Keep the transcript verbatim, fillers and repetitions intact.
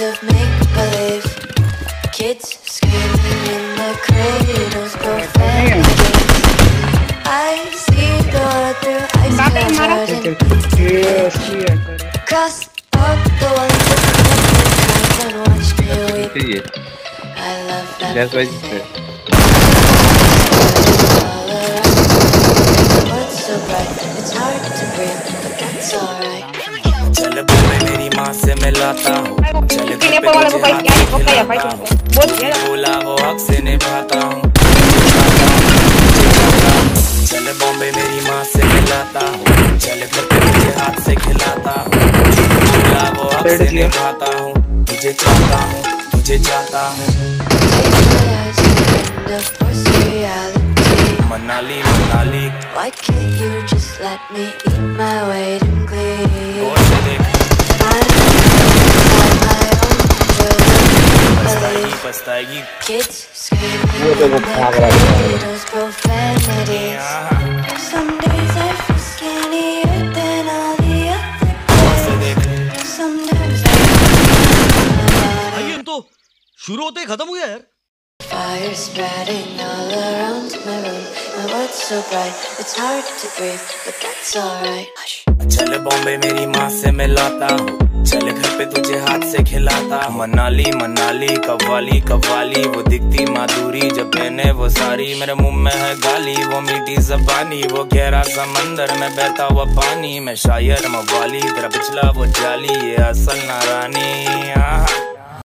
of make-believe. Kids screaming in the cradles, profanity. I see the world through ice-covered in cross out the ones that come and watch me weep. I love that. That's what you said. What's so bright? It's hard to breathe, but that's alright. चल मैं मेरी माँ से मिलाता हूँ, चल घर पे तुझे हाथ से खिलाता हूँ, बोला वो हक से निभाता हूँ, चल बॉम्बे मेरी माँ से मिलाता हूँ, चल घर पे तुझे हाथ से खिलाता हूँ, बोला वो हक से निभाता हूँ, तुझे चाहता हूँ, तुझे चाहता हूँ। Manali Manali, why can't you just let me eat my weight in glee? गौर से देख, पछताएगी पछताएगी। Kids screaming in the cradles, profanity. Some days I feel skinnier than all the other days. Sometimes I तो शुरू होते ही खत्म हो गया यार। fire spreading all around my room. My world's so bright, it's hard to breathe, but that's alright. Hush. चल बॉम्बे मेरी माँ से मिलाता हूँ, चल घर पे तुझे हाथ से खिलाता हूँ। मनाली मनाली कव्वाली कव्वाली, वो दिखती माधुरी जब पहने वो सारी, मेरे मुंह में है गाली वो मीठी ज़बानी, वो गहरा समंदर में बहता हुआ पानी, मैं शायर मवाली तेरा पिछला वो जाली, ये असल नारानी।